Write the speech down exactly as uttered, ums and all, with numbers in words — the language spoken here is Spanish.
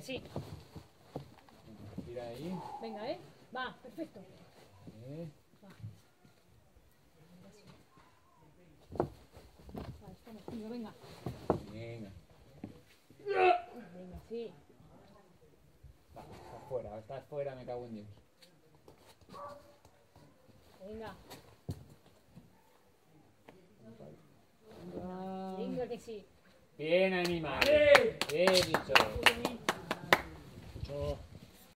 sí. Tira ahí. Venga, ¿eh? Va, perfecto. Eh. Va. Va, estamos, Julio, venga. Venga. Venga, sí. Va, estás fuera, estás fuera, me cago en Dios. Venga. Va. Venga que sí. Bien animal. Bien dicho. Muy bien. Mucho.